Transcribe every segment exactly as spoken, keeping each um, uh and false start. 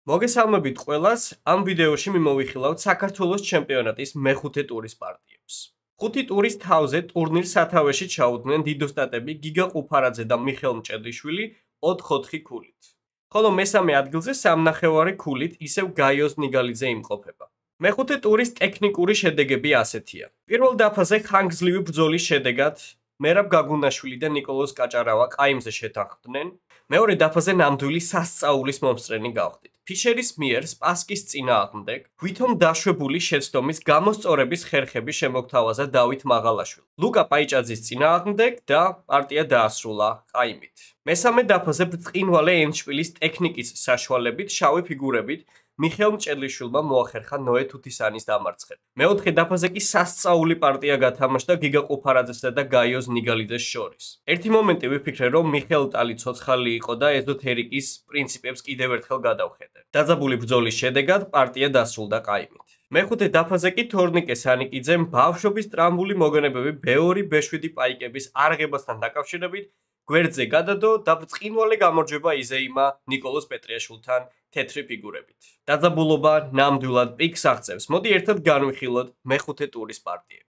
მოგესალმებით ყველას, ამ ვიდეოში მიმოვიხილავთ საქართველოს ჩემპიონატის მეხუთე ტურის პარტიებს. ხუთი ტურის თავზე ტურნირს სათავეში ჩაუდგნენ დიდოსტატები გიგა ყუპარაძე და მიხეილ მჭედლიშვილი ოთხ ოთხი ქულით. ხოლო მესამე ადგილზე სამნახევარი ქულით ისევ გაიოზ ნიგალიძე იმყოფება. მეხუთე ტურის ტექნიკური შედეგები ასეთია. პირველ დაფაზე ხანგრძლივი ბრძოლის შედეგად Merab Gagunashvili და Nikoloz Kacharava ყაიმზე შეთანხმდნენ. მეორე დაფაზე ნამდვილი სასწაულის მომსწრენი გავხდით. ფიშერის მიერ სპასკის წინააღმდეგ ვითომ დაშვებული შეცდომის გამოსწორების ხერხები შემოგთავაზა დავით Maghalashvili. Luka Paichadzes წინააღმდეგ და პარტია დაასრულა ყაიმით. მესამე დაფაზე ბრწყინვალე ენშპილის ტექნიკის საშუალებით შავი ფიგურებით Mikheil Mchedlishvilმა მოახერხა ნოე Tutisანის დამარცხება. მეოთხე დაფაზე კი სასწაული პარტია გათამაშდა გიგა ყუპარაძესა და გაიოზ ნიგალიძეს შორის. ერთი მომენტი ვიფიქრე, რომ მიხეილ ტალი ცოცხალი იყო და ეზოთერიკის პრინციპებს კიდევ ერთხელ გადავხედე. დაძაბული ბრძოლის შედეგად პარტია დასრულდა ყაიმით. მეხუთე დაფაზე კი Tornike Sanikidze ბავშვობის ტრამვული მოგონებები ბეორი ბეშვიდი პაიკების არღებასთან დაკავშირებით გვერდზე გადადო და ბრწყინვალე გამარჯვება იზეიმა Nikoloz Petriashvilთან თეთრი ფიგურებით. დაძაბულობა ნამდვილად პიკს აღწევს. მოდი ერთად განვიხილოთ მეხუთე ტურის პარტიები.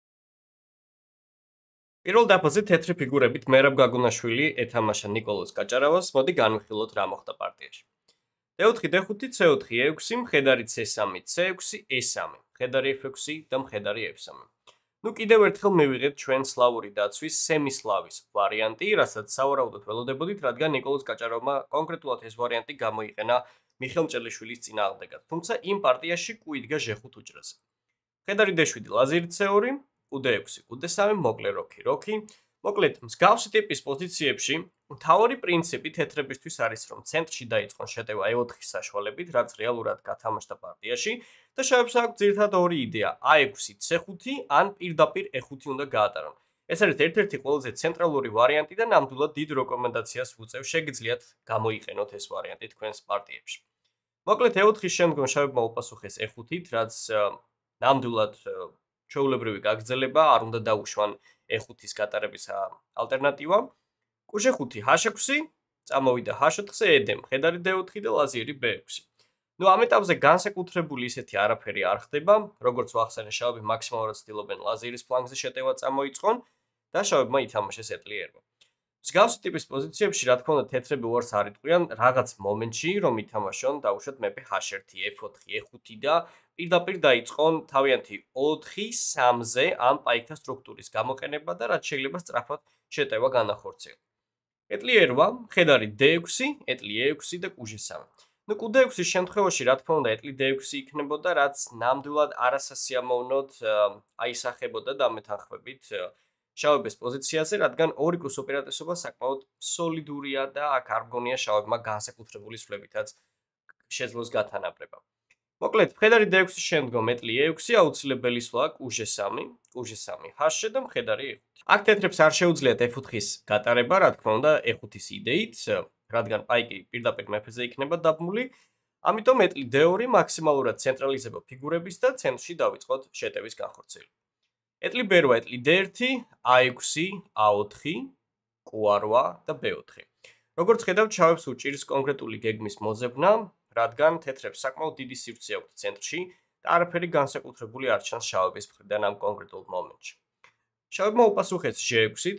პირველ დაფაზე თეთრი ფიგურებით Merab Gagunashvili ეთამაშა Nikoloz Kacharavas. მოდი განვიხილოთ რა მოხდა პარტიაში. დე ოთხი, დე ხუთი, ცე ოთხი, ე ექვსი, მხედარი ცე სამი, ცე ექვსი, ე სამი, მხედარი ეფ ექვსი და მხედარი ეფ სამი. ნუ კიდევ ერთხელ მივიღეთ ჩვენ სლავური დაცვის სემისლავის ვარიანტი, რასაც სავარაუდოდ ველოდებოდით, რადგან Nikoloz Kacharavმა კონკრეტულად ეს ვარიანტი გამოიყენა Mikheil Mchedlishvilis წინააღმდეგად, თუმცა იმ პარტიაში კუ იდგა ჟე ხუთ უჯრაზე. მხედარი დე შვიდი, ლაზერი ცე ორი, კუ დე ექვსი, კუ დე სამი, მოკლე როქი, როქი. მოკლედ, მსგავსი ტიპის პოზიციებში მთავარი პრინციპი თეთრებისთვის არის, რომ ცენტრში დაიწყონ შეტევა ე ოთხის საშუალებით, რაც რეალურად გათამაშდა პარტიაში და შავებს აქვს ძირითადად ორი იდეა, ა ექვსი, ცე ხუთი, ან პირდაპირ ე ხუთი უნდა გაატარონ. ეს არის ერთ-ერთი ყველაზე ცენტრალური ვარიანტი და ნამდვილად დიდ რეკომენდაციას ვუწევ, შეგიძლიათ გამოიყენოთ ეს ვარიანტი თქვენს პარტიებში. მოკლედ, ე ოთხის შემდგომ შავებმა უპასუხეს ე ხუთით, რაც ნამდვილად ჩვეულებრივი გაგრძელება, არ უნდა დაუშვან ე ხუთის გატარების ალტერნატივა. კუ ჟე ხუთი, ჰა ექვსი, წამოვიდა ჰა ოთხზე, ედემ, მხედარი დე ოთხი და ლაზიერი ბე ექვსი. ნუ ამ ეტაპზე განსაკუთრებული ისეთი არაფერი არ ხდება, როგორც ვახსენე, შავები მაქსიმალურად ცდილობენ ლაზიერის ფლანგზე შეტევა წამოიწყონ და შავებმა ითამაშეს ეტლიერება. მსგავსი ტიპის პოზიციებში, რა თქმა უნდა, თეთრები უარს არ იტყვიან რაღაც მომენტში, რომ ითამაშონ, დაუშვათ მეფე ჰა ერთი, ეფ ოთხი, ე ხუთი და პირდაპირ დაიწყონ თავიანთი ოთხი სამზე ამ პაიკთა სტრუქტურის გამოყენება და რაც შეიძლება სწრაფად შეტევა განახორციელონ. ეტლიერვა, მხედარი დე ექვსი, ეტლი ე ექვსი და კუ ჟე სამი. ნუ კუ დე ექვსის შემთხვევაში, რა თქმა უნდა, ეტლი დე ექვსი იქნებოდა, რაც ნამდვილად არასასიამოვნოდ აისახებოდა დამეთანხმებით შავების პოზიციაზე, რადგან ორი კუს უპირატესობა საკმაოდ სოლიდურია და აქ არ მგონია შავებმა განსაკუთრებული სვლებითაც შეძლოს გათანაბრება. მოკლედ, მხედარი დე ექვსის შემდგომ ეტლი ე ექვსი აუცილებელი სვლა კუ ჟე სამი, კუ ჟე სამი, ჰა და მხედარი ე ხუთი. აქ თეთრებს არ შეუძლიათ ეფ ოთხის გატარება, რა თქმა უნდა, ე ხუთის იდეით, რადგან პაიკი პირდაპირ მეფეზე იქნება დაბმული, ამიტომ ეტლი დე ორი მაქსიმალურად ცენტრალიზება ფიგურების და ცენტრში დავიწყოთ შეტევის განხორციელება. ეტლი ბე რვა, ეტლი დე ერთი, ა ექვსი, ა ოთხი, კუ არ რვა და ბე ოთხი. როგორც ხედავთ, შავებს უჭირს კონკრეტული გეგმის მოძებნა, რადგან თეთრებს საკმაოდ დიდი სივრცე აქვთ ცენტრში და არაფერი განსაკუთრებული არ ჩანს შავების მხრიდან ამ კონკრეტულ მომენტში. შავებმა უპასუხეს ჟე ექვსით.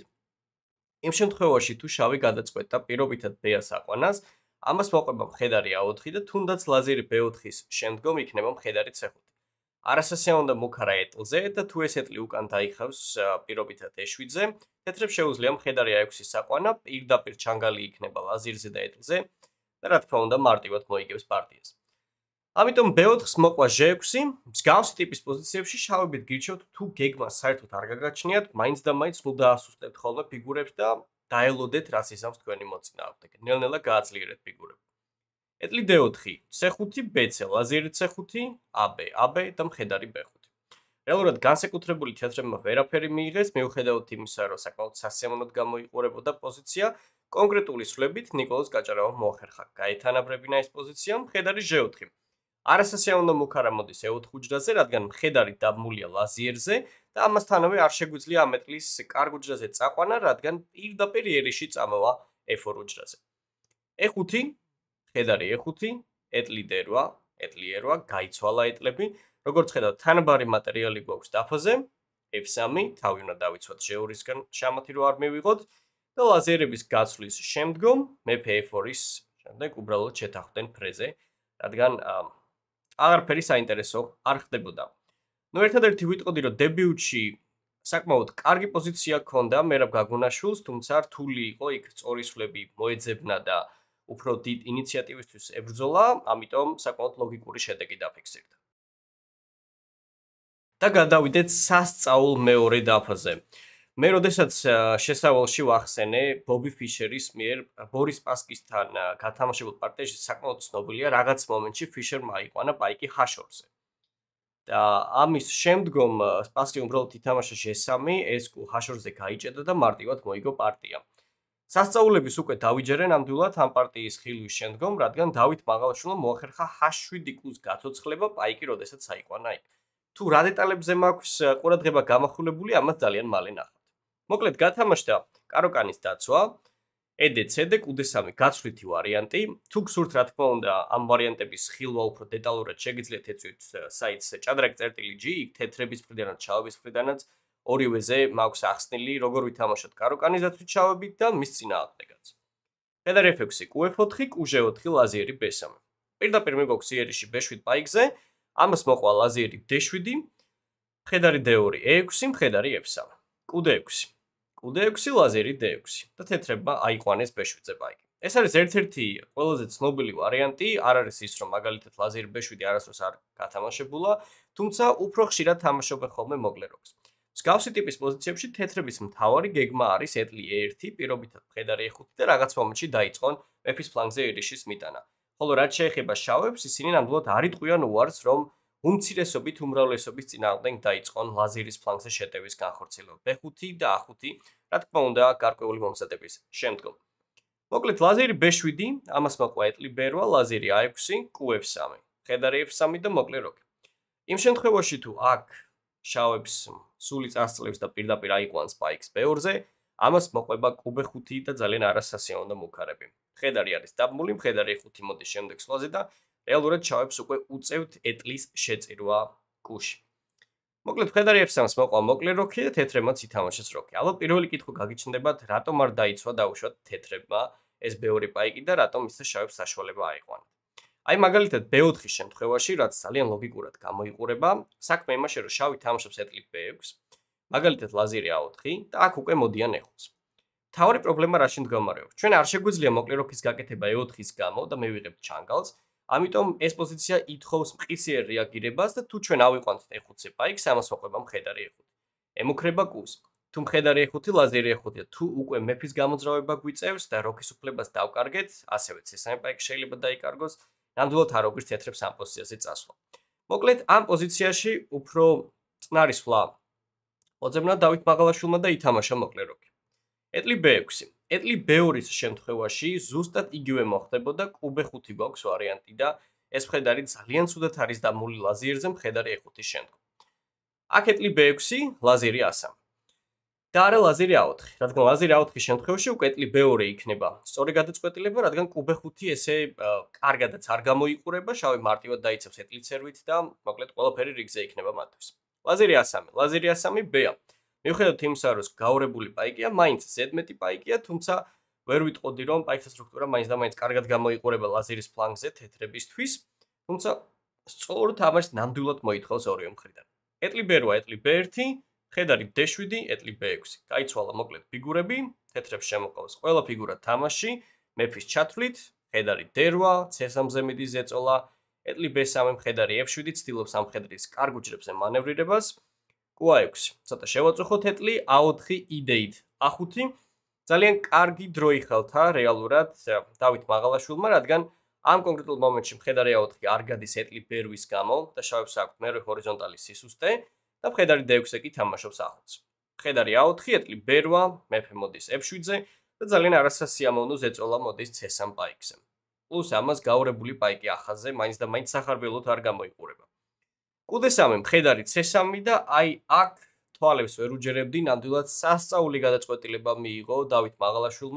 იმ შემთხვევაში, თუ შავი გადაწყვეტდა პირობითად ბეას აყვანას, ამას მოყვება მხედარი ა ოთხი და თუნდაც ლაზერი ბე ოთხის შემდგომ იქნება მხედარი ცე ხუთი. არასასიამოვნო მუქარა ეტლზე და თუ ეს ეტლი უკან დაიხევს პირობითად ე შვიდზე, თეთრებს შეუძლია მხედარი ა ექვსის აყვანა, პირდაპირ ჩანგალი იქნება ლაზერზე და ეტლზე და რა თქმა უნდა მარტივად მოიგებს პარტიას. ამიტომ ბე ოთხს მოყვა ჟე ექვსი, მსგავსი ტიპის პოზიციებში შავებით გირჩევთ, თუ გეგმას საერთოდ არ გაგაჩნიათ, მაინც და მაინც ნუ დაასუსტებთ ხოლმე ფიგურებს და დაელოდეთ, რაც იზამს თქვენი მოწინააღმდეგე. ნელ-ნელა გააძლიერეთ ფიგურები. ეტლი დე ოთხი, ცე ხუთი, ბე ცე, ლაზერი ცე ხუთი, ა ბე, ა ბე და მხედარი ბე ხუთი. რეალურად განსაკუთრებული თეთრებმა ვერაფერი მიიღეს, მიუხედავად იმისა, რომ საკმაოდ სასიამოვნოდ გამოიყურებოდა პოზიცია, კონკრეტული სვლებით Nikoloz Kacharavამ მოახერხა გაეთანაბრებინა ეს პოზიცია, მხედარი ჟე ოთხი. არასასიამოვნო მუქარა მოდის ე ოთხ უჯრაზე, რადგან მხედარი დაბმულია ლაზიერზე და ამასთანავე არ შეგვიძლია ამ ეტლის კარგ უჯრაზე წაყვანა, რადგან პირდაპირ იერიში წამოვა ეფ ორ უჯრაზე. ე ხუთი, მხედარი ე ხუთი, ეტლი დერვა, ეტლი ერვა, გაიცვალა ეტლები. როგორც ხედავთ, თანაბარი მატერიალი გვაქვს დაფაზე, ეფ სამი, თავი უნდა დავიცვათ ჟეურისგან, შამათი რო არ მივიღოთ და ლაზერების გაცვლის შემდგომ მეფე ეფ ორის შემდეგ უბრალოდ შეთანხმდნენ ფრეზე, რადგან აღარაფერი საინტერესო არ ხდებოდა. ნუ ერთადერთი ვიტყოდი, რომ დებიუტში საკმაოდ კარგი პოზიცია ჰქონდა Merab Gagunashvils, თუმცა რთული იყო იქ წორისვლები მოეძებნა და უფრო დიდ ინიციატივისთვის ებრძოლა, ამიტომ საკმაოდ ლოგიკური შედეგი დაფიქსირდა. და გადავიდეთ სასწაულ მეორე დაფაზე. მე როდესაც შესავალში ვახსენე ბობი ფიშერის მიერ ბორის პასკისთან გათამაშებულ პარტიაში საკმაოდ ცნობილია, რაღაც მომენტში ფიშერმა აიყვანა პაიკი ჰაშორზე. და ამის შემდგომ პასკი უბრალოდ ითამაშა ჟე სამი, ეს ჰაშორზე გაიჭედა და მარტივად მოიგო პარტია. სასწაულების უკვე დავიჯერე ნამდვილად ამ პარტიის ხილვის შემდგომ, რადგან დავით მაღალაშვილმა მოახერხა ჰა შვიდი კუს გაცოცხლება პაიკი, როდესაც აიყვანა იქ. თუ რა დეტალებზე მაქვს ყურადღება გამახვილებული, ამას ძალიან მალე ნახავთ. მოკლედ გათამაშდა კაროკანის დაცვა, ე დე ცე დე, კუ დე სამი გაცვლითი ვარიანტი. თუ გსურთ, რა თქმა უნდა, ამ ვარიანტების ხილვა უფრო დეტალურად შეგიძლიათ ეწვით საიტს ჭადრაკი წერტილი ჯი, იქ თეთრების მხრიდანაც, შავების მხრიდანაც ორივეზე მაქვს ახსნილი, როგორ ვითამაშოთ კაროკანის დაცვით შავებით და მის წინააღმდეგაც. ხედარ ეფ ექვსი, კუ ეფ ოთხი, კუ ჟე ოთხი, ლაზიერი ბე სამი. პირდაპირ მიგოქვს იერიში ბე შვიდ პაიკზე, ამას მოყვა ლაზიერი დე შვიდი, მხედარი დე ორი, ე ექვსი, მხედარი ეფ სამი. კუ დე ექვსი. კუ დე ექვსი, ლაზერი დე ექვსი და თეთრებმა აიყვანეს ბე შვიდზე პაიკი. ეს არის ერთ-ერთი ყველაზე ცნობილი ვარიანტი, არ არის ის, რომ მაგალითად ლაზერი ბე შვიდი არასდროს არ გათამაშებულა, თუმცა უფრო ხშირად თამაშობენ ხოლმე მოკლე როკს. მსგავსი ტიპის პოზიციებში თეთრების მთავარი გეგმა არის ეტლი ე ერთი, პირობითად მხედარი ე ხუთი და რაღაც მომენტში დაიწყონ მეფის ფლანგზე იერიშის მიტანა. ხოლო რაც შეეხება შავებს, ისინი ნამდვილად არ იტყვიან უარს, რომ უმცირესობით უმრავლესობის წინააღმდეგ დაიწყონ ლაზერის ფლანგზე შეტევის განხორციელება ბე ხუთი და ა ხუთი, რა თქმა უნდა, გარკვეული მომზადების შემდგომ. მოკლედ ლაზერი ბე შვიდი, ამას მოყვა ეტლი ბე რვა, ლაზერი ა ექვსი, კუ ეფ სამი, მხედარი ეფ სამი და მოკლე როკი. იმ შემთხვევაში თუ აქ შავებს სული წასწლებს და პირდაპირ აიყვანს პაიკს ბე ორზე, ამას მოყვება კუ ბე ხუთი და ძალიან არასასიამოვნო მუქარები. მხედარი არის დაბმული, მხედარი ე ხუთი მოდის შემდეგ სვლაზე და რეალურად შავებს უკვე უწევთ ეტლის შეწირვა კუში. მოკლედ მხედარი ეფ სამს მოყვა მოკლე როკი და თეთრებმაც ითამაშეს როკი. ალბათ პირველი კითხვა გაგიჩნდებათ, რატომ არ დაიცვა დაუშვათ თეთრებმა ეს ბე ორი პაიკი და რატომ მისცა შავებს საშუალება აიყვანათ. აი მაგალითად ბე ოთხის შემთხვევაში, რაც ძალიან ლოგიკურად გამოიყურება, საქმე იმაში, რომ შავი თამაშობს ეტლი ბე ექვსს, მაგალითად ლაზერი ა ოთხი და აქ უკვე მოდიან ე ხუთს. მთავარი პრობლემა რაში მდგომარეობს? ჩვენ არ შეგვიძლია მოკლე როკის გაკეთება ე ოთხის გამო და მე ვიღებ ჩანგალს, ამიტომ ეს პოზიცია ითხოვს მყისიერ რეაგირებას და თუ ჩვენ ავიყვანთ ე ხუთზე პაიკს, ამას მოყვება მხედარი ე ხუთი. ემუქრება კუს. თუ მხედარი ე ხუთი, ლაზერი ე ხუთი და თუ უკვე მეფის გამოძრავება გვიწევს და როკის უფლებას დავკარგეთ, ასევე ცე სამი პაიკი შეიძლება დაიკარგოს. ნამდვილად არ ოგვირთ თეთრებს ამ პოზიციაზე წასვლა. მოკლედ ამ პოზიციაში უფრო წნარი სვლა მოძებნა დავით მაღალაშვილმა და ითამაშა მოკლე როკი. ეტლი ბე ექვსი. ეტლი ბე ორის შემთხვევაში ზუსტად იგივე მოხდებოდა, კუ ბე ხუთი გვაქვს ვარიანტი და ეს მხედარი ძალიან ცუდად არის დამული ლაზიერზე მხედარი ე ხუთის შემდგომ. აქ ეტლი ბე ექვსი, ლაზერი ა სამი. და არა ლაზერი ა ოთხი, რადგან ლაზერი ა ოთხის შემთხვევაში უკვე ეტლი ბე ორი იქნება სწორი გადაწყვეტილება, რადგან კუ ბე ხუთი ესე კარგადაც არ გამოიყურება, შავი მარტივად დაიცავს ეტლი ცერვით და მოკლედ ყველაფერი რიგზე იქნება მათთვის. ლაზერი ა სამი, ლაზერი ა სამი ბე ა. მიუხედავად იმისა, რომ გაურებული პაიკია, მაინც ზედმეტი პაიკია, თუმცა ვერ ვიტყოდი, რომ პაიკის სტრუქტურა მაინც და მაინც კარგად გამოიყურება ლაზერის ფლანგზე თეთრებისთვის, თუმცა სწორ თამაშს ნამდვილად მოითხოვს ორივე მხრიდან. ეტლი ბე რვა, ეტლი ბე ერთი, მხედარი დე შვიდი, ეტლი ბე ექვსი. გაიცვალა მოკლედ ფიგურები, თეთრებს შემოყავს ყველა ფიგურა თამაში, მეფის ჩათვლით, მხედარი დე რვა, ცე სამზე მიდის ზეწოლა, ეტლი ბე სამი, მხედარი ეფ შვიდი, ცდილობს ამ მხედრის კარგ უჯრებზე მანევრირებას. კუ ა ექვსი. ცოტა შევაწუხოთ ეტლი ა ოთხი იდეით ა ხუთი. ძალიან კარგი დრო იხელთა რეალურად დავით მაღალაშვილმა, რადგან ამ კონკრეტულ მომენტში მხედარი ა ოთხი არ გადის ეტლი ბე რვის გამო და შავებს აქვთ მერვე ჰორიზონტალი სისუსტე და მხედარი დე ექვსი კი თამაშობს ა ხუთს. მხედარი ა ოთხი, ეტლი ბე რვა, მეფე მოდის ეფ შვიდზე და ძალიან არასასიამოვნო ზეწოლა მოდის ცე სამი პაიკზე. პლუს ამას გაურებული პაიკი ახაზე მაინც და მაინც სახარბელოდ არ გამოიყურება. კუ დე სამი, მხედარი ცე სამი და აი აქ თვალებს ვერ უჯერებდი, ნამდვილად სასწაული გადაწყვეტილება მიიღო დავით მაღალაშვილმა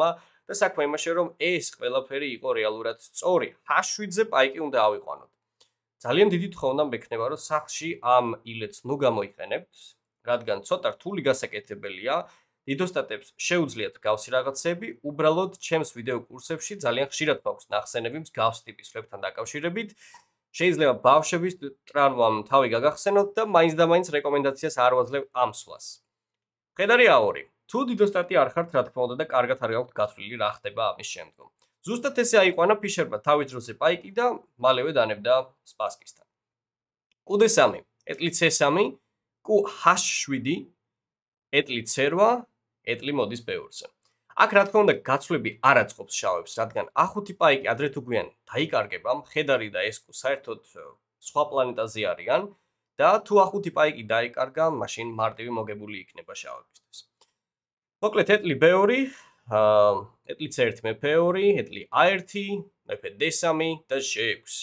და საქმე იმაშია, რომ ეს ყველაფერი იყო რეალურად სწორი. ჰ შვიდზე პაიკი უნდა ავიყვანოთ. ძალიან დიდი თხოვნა მექნება, რომ სახლში ამ ილეთს ნუ გამოიყენებთ, რადგან ცოტა რთული გასაკეთებელია. დიდოსტატებს შეუძლიათ გავსი რაღაცები, უბრალოდ ჩემს ვიდეო კურსებში ძალიან ხშირად მაქვს ნახსენები მსგავს ტიპის ვებთან დაკავშირებით. შეიძლება ბავშვების ტრანვამ თავი გაგახსენოთ და მაინც და მაინც რეკომენდაციას არ ვაძლევ ამ სვლას. მხედარი აორი. თუ დიდოსტატი არ ხართ, რა თქმა უნდა და კარგად არ გაქვთ გათვლილი რა ხდება ამის შემდგომ. ზუსტად ესე აიყვანა ფიშერმა თავის დროზე პაიკი და მალევე დანებდა სპასკისთან. კუდე სამი, ეტლი ცე სამი, კუ ჰ შვიდი, ეტლი ცე რვა, ეტლი მოდის ბევრზე. აქ რა თქმა უნდა გაცვლები არ აწყობს შავებს, რადგან ა ხუთი პაიკი ადრე თუ გვიან დაიკარგება, მხედარი და ეს კუ საერთოდ სხვა პლანეტაზე არიან და თუ ა ხუთი პაიკი დაიკარგა, მაშინ მარტივი მოგებული იქნება შავებისთვის. მოკლედ ეტლი ბე ორი, ეტლი ცე ერთი მეფე ორი, ეტლი ა ერთი, მეფე დე სამი და ჟე ექვსი.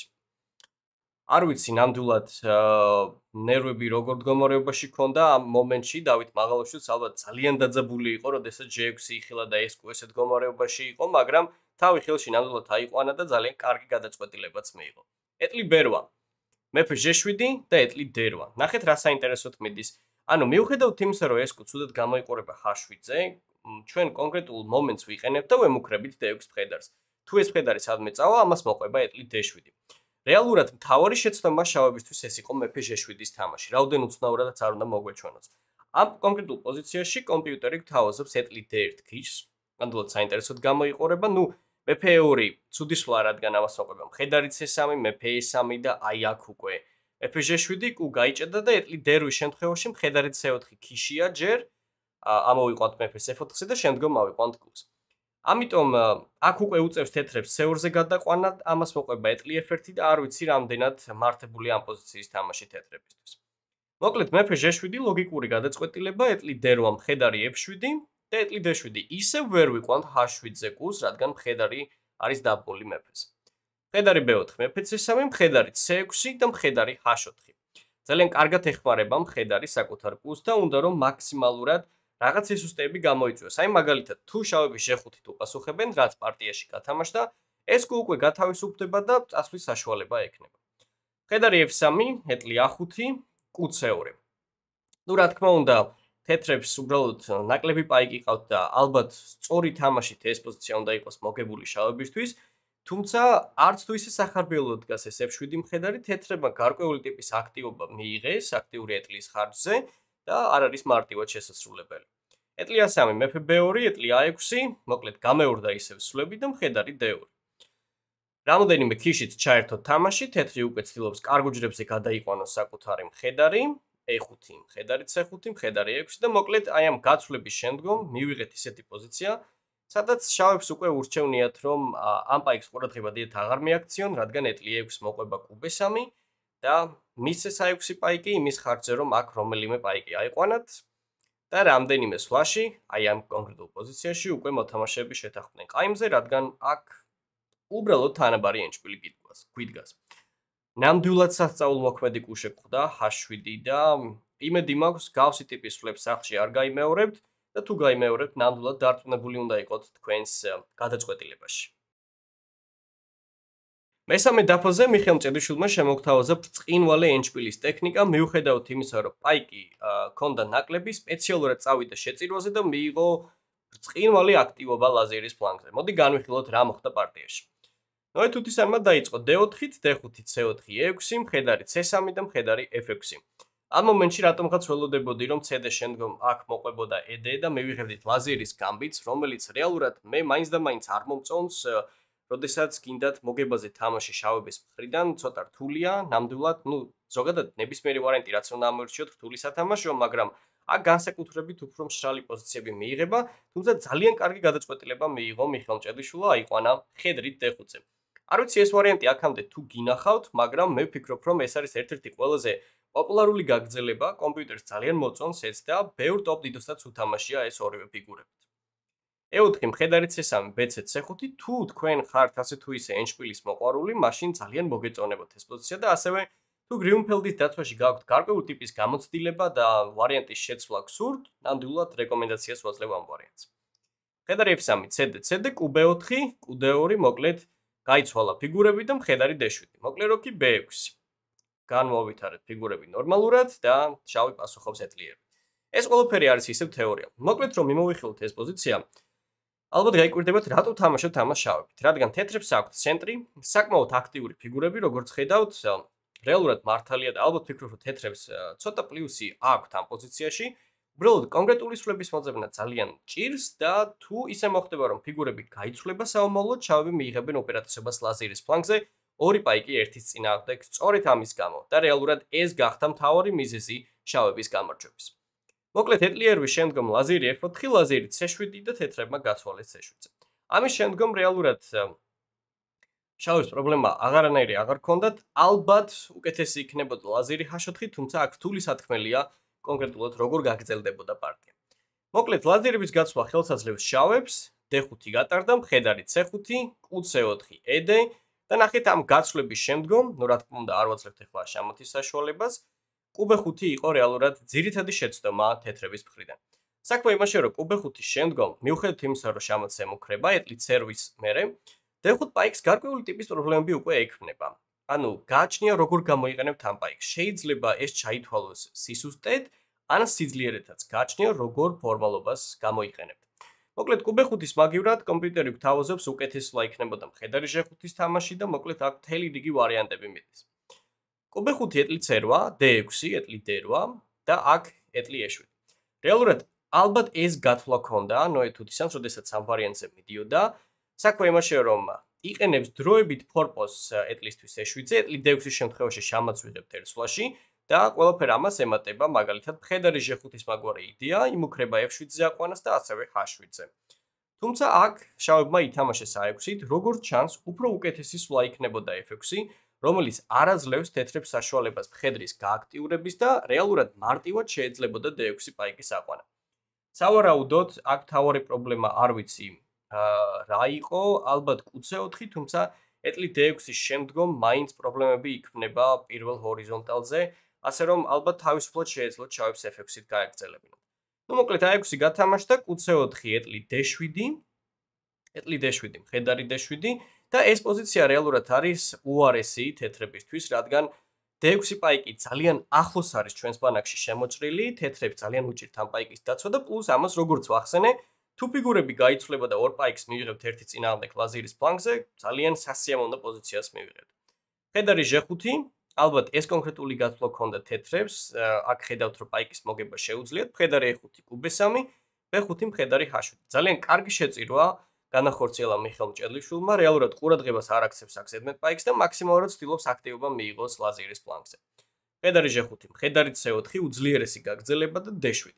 არ ვიცი ნამდვილად ნერვები როგორ მდგომარეობაში ქონდა ამ მომენტში დავით მაღალაშვილს ალბათ ძალიან დაძაბული იყო, როდესაც ჟე ექვსი იხილა და ეს კუ ესეთ მდგომარეობაში იყო, მაგრამ თავი ხელში ნამდვილად აიყვანა და ძალიან კარგი გადაწყვეტილებაც მიიღო. ეტლი ბე რვა, მეფე ჟე შვიდი და ეტლი დე რვა. ნახეთ რა საინტერესოდ მიდის. ანუ მიუხედავად იმისა, რომ ეს კუ ცუდად გამოიყურება ჰ შვიდზე, ჩვენ კონკრეტულ მომენტს ვიყენებთ და ვემუქრებით დე ექვსი მხედარს. თუ ეს მხედარი სადმე წავა, ამას მოყვება ეტლი დე შვიდი. რეალურად მთავარი შეცდომა შავებისთვის ეს იყო მეფე ჟე შვიდის თამაში. რაოდენ უცნაურადაც არ უნდა მოგვეჩვენოს. ამ კონკრეტულ პოზიციაში კომპიუტერი გვთავაზობს ეტლი დე ერთი ქიშს. ნამდვილად საინტერესოდ გამოიყურება. ნუ მეფე ე ორი ცუდი სვლა, რადგან ამას მოყვება მხედარი ცე სამი, მეფე ე სამი და აი აქ უკვე მეფე ჟე შვიდი კუ გაიჭედა და ეტლი დე რვის შემთხვევაში მხედარი ცე ოთხი ქიშია ჯერ, ამოვიყვანთ მეფეს ეფ ოთხზე და შემდგომ ავიყვანთ კუს. ამიტომ აქ უკვე უწევს თეთრებს ცე ორზე გადაყვანა, ამას მოყვება ეტლი ეფ ერთი და არ ვიცი რამდენად მართებული ამ პოზიციის თამაში თეთრებისთვის. მოკლედ მეფე ჟე შვიდი ლოგიკური გადაწყვეტილება, ეტლი დე რვა მხედარი ეფ შვიდი და ეტლი დე შვიდი. ისევ ვერ ვიყვანთ ჰ შვიდზე კუს, რადგან მხედარი არის დაბმული მეფეს. მხედარი ბე ოთხი, მეფე ცე სამი, მხედარი ცე ექვსი და მხედარი ჰ ოთხი. ძალიან კარგად ეხმარება მხედარი საკუთარ კუს და უნდა რომ მაქსიმალურად რაღაც რესურსები გამოიწვიოს. აი მაგალითად, თუ შავები ჟე ხუთით უპასუხებენ, რაც პარტიაში გათამაშდა, ეს კუ უკვე გათავისუფლდება და წასვლის საშუალება ექნება. მხედარი ეფ სამი, ეტლი ა ხუთი, კუ ცე ორი. ნუ რა თქმა უნდა, თეთრებს უბრალოდ ნაკლები პაიკი ყავთ და ალბათ სწორი თამაშით ეს პოზიცია უნდა იყოს მოგებული შავებისთვის, თუმცა არც თუ ისე სახარბიელოდ დგას ეს ეფ შვიდი მხედარი, თეთრებმა გარკვეული ტიპის აქტივობა მიიღეს აქტიური ეტლის ხარჯზე და არ არის მარტივად შესასრულებელი. ეტლი ა სამი, მეფე ბე ორი, ეტლი ა ექვსი, მოკლედ გამეორდა ისევ სვლები და მხედარი დე ორი. რამოდენიმე ქიშით ჩაერთო თამაში, თეთრი უკვე ცდილობს კარგ უჯრებზე გადაიყვანოს საკუთარი მხედარი, ე ხუთი, მხედარი ცე ხუთი, მხედარი ექვსი და მოკლედ აი ამ გაცვლების შემდგომ მივიღეთ ისეთი პოზიცია, სადაც შავებს უკვე ურჩევნიათ, რომ ამ პაიკს ყურადღება დიდად აღარ მიაქციონ, რადგან ეტლი ექვსი მოყვება კუ ბე სამი და მისცეს ა ექვსი პაიკი იმის ხარჯზე, რომ აქ რომელიმე პაიკი აიყვანათ და რამდენიმე სვლაში, აი ამ კონკრეტულ პოზიციაში უკვე მოთამაშეები შეთანხმდნენ ყაიმზე, რადგან აქ უბრალოდ თანაბარი ენჭვილი გვიდგას. ნამდვილად სასწაულმოქმედი კუ შეგვხვდა ჰ შვიდი და იმედი მაქვს გავსი ტიპის სვლებს სახლში არ გაიმეორებთ და თუ გაიმეორებთ, ნამდვილად დარწმუნებული უნდა იყოთ თქვენს გადაწყვეტილებაში. მესამე დაფაზე მიხეილ მჭედლიშვილმა შემოგთავაზა ბრწყინვალე ენჭპილის ტექნიკა, მიუხედავად იმისა, რომ პაიკი ქონდა ნაკლები, სპეციალურად წავიდა შეწირვაზე და მიიღო ბრწყინვალე აქტივობა ლაზერის ფლანგზე. მოდი განვიხილოთ რა მოხდა პარტიაში. ნოე თუთისანმა დაიწყო დე ოთხით, დე ხუთი, ცე ოთხი, ე ექვსი, მხედარი ცე სამი და მხედარი ეფ ექვსი. ამ მომენტში რატომღაც ველოდებოდი, რომ ცე დე შემდგომ აქ მოყვებოდა ე დე და მივიღებდით ლაზერის გამბიც, რომელიც რეალურად მე მაინც და მაინც არ მომწონს, როდესაც გინდათ მოგებაზე თამაში შავების მხრიდან, ცოტა რთულია, ნამდვილად, ნუ ზოგადად ნებისმიერი ვარიანტი რაც უნდა ამორჩიოთ რთული სათამაშო, მაგრამ აქ განსაკუთრებით უფრო მშრალი პოზიციები მიიღება, თუმცა ძალიან კარგი გადაწყვეტილება მიიღო მიხეილ მჭედლიშვილმა, აიყვანა მხედრით დე ხუთზე. არ ვიცი ეს ვარიანტი აქამდე თუ გინახავთ, მაგრამ მე ვფიქრობ, რომ ეს არის ერთ-ერთი ყველაზე პოპულარული გაგრძელება, კომპიუტერს ძალიან მოწონს ეს და ბევრ ტოპ დიდოსთან უთამაშია ეს ორივე ფიგურებით. ე ოთხი, მხედარი ცე სამი, ბე ცე, ცე ხუთი, თუ თქვენ ხართ ასე თუ ისე ენჭპილის მოყვარული, მაშინ ძალიან მოგეწონებათ ეს პოზიცია და ასევე თუ გრიუნფელდის დაცვაში გაქვთ გარკვეული ტიპის გამოცდილება და ვარიანტის შეცვლა გსურთ, ნამდვილად რეკომენდაციას ვაძლევ ამ ვარიანტს. მხედარი ეფ სამი, ცე დე, ცე დე, კუ ბე ოთხი, კუ დე ორი, მოკლედ გაიცვალა ფიგურები და მხედარი დე შვიდი. მოკლედ როქი ბე ექვსი. განმოვითარეთ ფიგურები ნორმალურად და შავი პასუხობს ეტლიერ. ეს ყველაფერი არის ისევ თეორია. მოკლედ რომ მიმოვიხილოთ ეს პოზიცია, ალბათ გაიკვირდებათ რატო თამაშობთ ამას შავებით. რადგან თეთრებს აქვთ ცენტრი, საკმაოდ აქტიური ფიგურები, როგორც ხედავთ, რეალურად მართალია და ალბათ ფიქრობთ, რომ თეთრებს ცოტა პლუსი აქვთ ამ პოზიციაში. უბრალოდ კონკრეტული სვლების მოძებნა ძალიან ჭირს და თუ ისე მოხდება, რომ ფიგურები გაიცვლება საომავლოდ, შავები მიიღებენ უპირატესობას ლაზერის ფლანგზე, ორი პაიკი ერთის წინააღმდეგ, სწორედ ამის გამო და რეალურად ეს გახდა მთავარი მიზეზი შავების გამარჯვების. მოკლედ ეტლიერვის შემდგომ ლაზერი ეფ ოთხი, ლაზერი ცე შვიდი და თეთრებმა გაცვალეს ცე შვიდზე. ამის შემდგომ რეალურად შავებს პრობლემა აღარანაირი აღარ ჰქონდათ, ალბათ უკეთესი იქნებოდა ლაზერი ჰაშ ოთხი, თუმცა აქ რთული სათქმელია კონკრეტულად როგორ გაგრძელდებოდა პარტია. მოკლედ ლაზერების გაცვლა ხელს აძლევს შავებს, დე ხუთი გატარდა, მხედარი ცე ხუთი, კუ ცე ოთხი, ე დე და ნახეთ ამ გაცვლების შემდგომ, ნუ რა თქმა უნდა არ ვაძლევთ ახლა შამოთის საშუალებას, კუ ბე ხუთი იყო რეალურად ძირითადი შეცდომა თეთრების მხრიდან. საქმე იმაშია, რომ კუ ბე ხუთის შემდგომ, მიუხედავად იმისა, რომ შამოთს ემუქრება, ეტლი ცერვის მერე, დე ხუთი პაიკს გარკვეული ტიპის პრობლემები უკვე ექმნება. ანუ გააჩნია როგორ გამოიყენებთ ამ პაიკს. შეიძლება ეს ჩაითვალოს სისუსტედ, ან სიძლიერეთაც გააჩნია როგორ ფორმალობას გამოიყენებთ. მოკლედ კუ ბე ხუთის მაგივრად კომპიუტერი გვთავაზობს უკეთესლა იქნებოდა მხედარი ჟე ხუთის თამაში და მოკლედ აქ მთელი რიგი ვარიანტები მიდის. კუ ბე ხუთი ეტლი ცე რვა, დე ექვსი, ეტლი დე რვა და აქ ეტლი ე შვიდი. რეალურად ალბათ ეს გათვლა ქონდა ნოე თუთისანს, როდესაც ამ ვარიანტზე მიდიოდა. საქმე იმაშია, რომ იყენებს დროებით ფორპოსს ეტლისთვის ე შვიდზე, ეტლი დე ექვსის შემთხვევაში შამაც ვიღებთ ერთ სვლაში და ყველაფერი ამას ემატება, მაგალითად მხედარი ჟე ხუთის მაგვარი იდეა, იმუქრება ეფ შვიდზე აყვანას და ასევე ჰა შვიდზე. თუმცა აქ შავებმა ითამაშეს ა ექვსით, როგორც ჩანს, უფრო უკეთესი სვლა იქნებოდა ეფ ექვსი, რომელიც არ აძლევს თეთრებს საშუალებას მხედრის გააქტიურების და რეალურად მარტივად შეეძლებოდა დე ექვსი პაიკის აყვანა. სავარაუდოდ, აქ მთავარი პრობლემა არ ვიცი რა იყო, ალბათ კუ ცე ოთხი, თუმცა ეტლი დე ექვსის შემდგომ მაინც პრობლემები იქმნება პირველ ჰორიზონტალზე, ასე რომ ალბათ თავისუფლად შეეძლოთ შავებს ეფ ექვსით გაეგრძელებინათ. ნუ მოკლედ ა ექვსი გათამაშდა, კუ ცე ოთხი, ეტლი დე შვიდი, ეტლი დე შვიდი, მხედარი დე შვიდი და ეს პოზიცია რეალურად არის უარესი თეთრებისთვის, რადგან დე ექვსი პაიკი ძალიან ახლოს არის ჩვენს ბანაკში შემოჭრილი, თეთრებს ძალიან უჭირთ ამ პაიკის დაცვა და პლუს ამას როგორც ვახსენე, თუ ფიგურები გაიცვლება და ორ პაიკს მივიღებთ ერთი წინააღმდეგ ლაზერის ფლანგზე, ძალიან სასიამოვნო პოზიციას მივიღებთ. მხედარი ჟე ხუთი, ალბათ ეს კონკრეტული გაცვლა ქონდა თეთრებს, აქ ხედავთ რომ პაიკის მოგება შეუძლიათ, მხედარი ე ხუთი, კუ ბე სამი, ბე ხუთი, მხედარი ჰა შვიდი. ძალიან კარგი შეწირვა განახორციელა მიხეილ მჭედლიშვილმა, რეალურად ყურადღებას არ აქცევს აქ ზედმეტ პაიკს და მაქსიმალურად ცდილობს აქტივობა მიიღოს ლაზერის ფლანგზე. მხედარი ჟე ხუთი, მხედარი ცე ოთხი, უძლიერესი გაგრძელება და დე შვიდი.